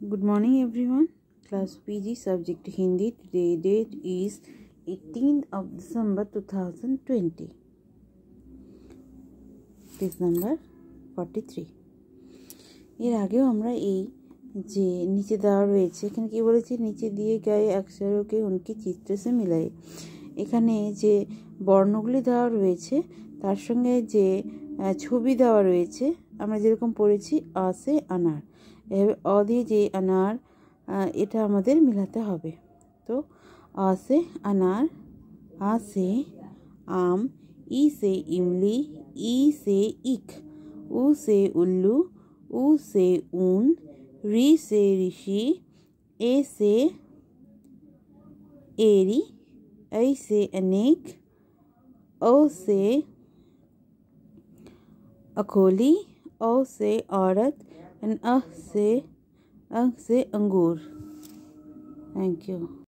Good morning everyone. Class PG subject Hindi. Today date is 18th of December 2020. Page number 43. এর আগেও আমরা এই যে নিচে দেওয়া রয়েছে এখানে কি বলেছি নিচে দিয়ে गए अक्षरों के उनके चित्र से मिलाए। এখানে যে বর্ণগুলি দেওয়া রয়েছে তার সঙ্গে যে ছবি দেওয়া রয়েছে আমরা যেরকম পড়েছি আ से अनार अ দিয়ে যে अनार এটা আমাদের মিলাতে হবে। তো अ से अनार, आ से आम, ई से इमली, ई से ईख, ऊ से उल्लू, ऊ से ऊन, री से ऋषि, ए से एरी, ऐ से अनेक, ओ से अखोली, औ से औरत एंड अ से अंगूर। Thank you.